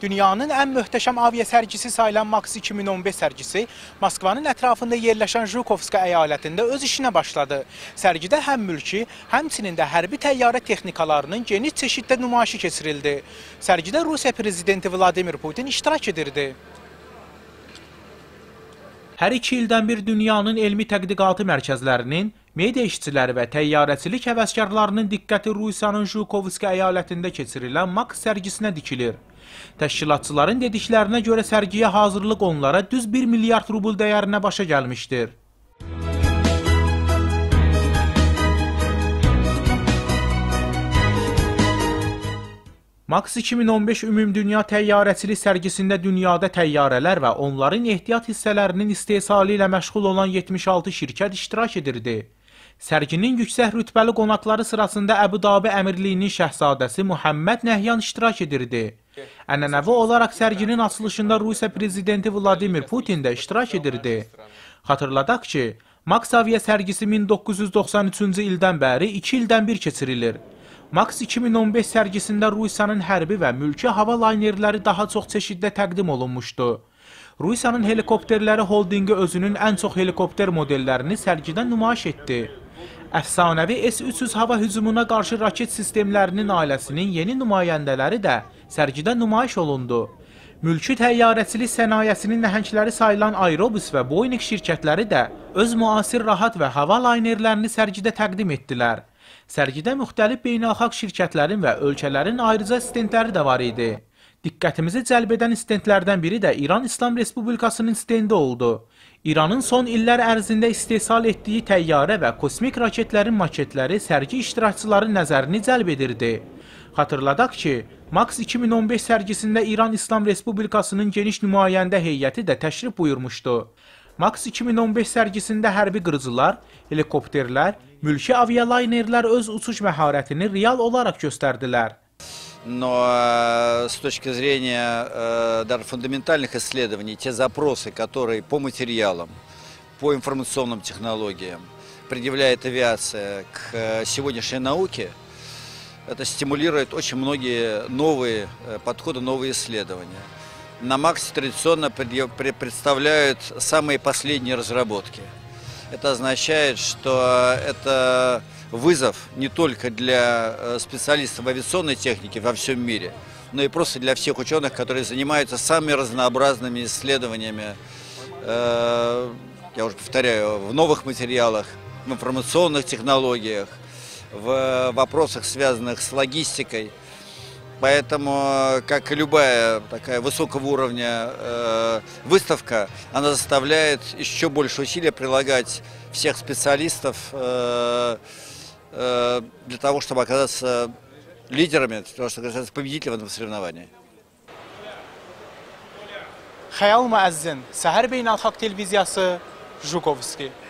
Dünyanın ən möhtəşəm avia sərgisi sayılan MAX 2015 sərgisi Moskvanın ətrafında yerləşən Jhukovska əyalətində öz işinə başladı. Sərgidə həm mülki, həmçinin də hərbi təyyarə texnikalarının geniş çeşiddə nümayişi keçirildi. Sərgidə Rusiya prezidenti Vladimir Putin iştirak edirdi. Hər 2 ildən bir dünyanın elmi tədqiqatı mərkəzlərinin, media işçiləri və təyyarəçilik həvəskarlarının diqqəti Rusiyanın Jhukovska əyalətində keçirilən MAX sərgisinə dikilir. Təşkilatçıların dediklərinə görə sərgiyə hazırlıq onlara düz 1 milyard rubl dəyərinə başa gəlmişdir. MAX 2015 Ümumdünya Təyyarəçilik sərgisində dünyada təyyarələr və onların ehtiyat hissələrinin istehsalı ilə məşğul olan 76 şirkət iştirak edirdi. Sərginin yüksək rütbəli qonaqları sırasında Əbu-Dabi Əmirliyinin şəhzadəsi Muhammed Nəhyan iştirak edirdi. Ənənəvi olaraq sərginin açılışında Rusiya prezidenti Vladimir Putin də iştirak edirdi. Xatırladaq ki, MAX avia sərgisi 1993-cü ildən bəri 2 ildən bir keçirilir. MAX 2015 sərgisində Rusiyanın hərbi və mülki hava laynerləri daha çox çeşiddə təqdim olunmuşdu. Rusiyanın helikopterləri holdingi özünün ən çox helikopter modellərini sərgidə nümayiş etdi. Əfsanəvi S-300 hava hücumuna qarşı raket sistemlərinin ailəsinin yeni nümayəndələri də sərgidə nümayiş olundu. Mülki təyyarəçilik sənayesinin nəhəngləri sayılan Aerobus və Boeing şirkətləri də öz müasir rahat və hava laynerlərini sərgidə təqdim etdilər. Sərgidə müxtəlif beynəlxalq şirkətlərin və ölkələrin ayrıca stendləri də var idi. Diqqətimizi cəlb edən stendlərdən biri də İran İslam Respublikasının stendi oldu. İranın son illər ərzində istehsal etdiyi təyyarə və kosmik raketlərin maketləri sərgi iştirakçıları nəzərini cəlb edirdi. Xatırladaq ki, MAX 2015 sərgisində İran İslam Respublikasının geniş nümayəndə heyəti də təşrif buyurmuşdu. MAX 2015 sərgisində hərbi qırıcılar, helikopterlər, mülki avialaynerlər öz uçuş məharətini real olaraq göstərdilər. Но с точки зрения даже фундаментальных исследований, те запросы, которые по материалам, по информационным технологиям предъявляет авиация к сегодняшней науке, это стимулирует очень многие новые подходы, новые исследования. На МАКСе традиционно представляют самые последние разработки. Это означает, что это вызов не только для специалистов авиационной техники во всем мире, но и просто для всех ученых, которые занимаются самыми разнообразными исследованиями, я уже повторяю, в новых материалах, в информационных технологиях, в вопросах, связанных с логистикой. Поэтому, как и любая такая высокого уровня выставка, она заставляет еще больше усилий прилагать всех специалистов для того, чтобы оказаться лидерами, для того, чтобы оказаться победителем в этом соревновании. Xəyal Müəzzin, Səhər Beynəlxalq Televiziyası, Jhukovski.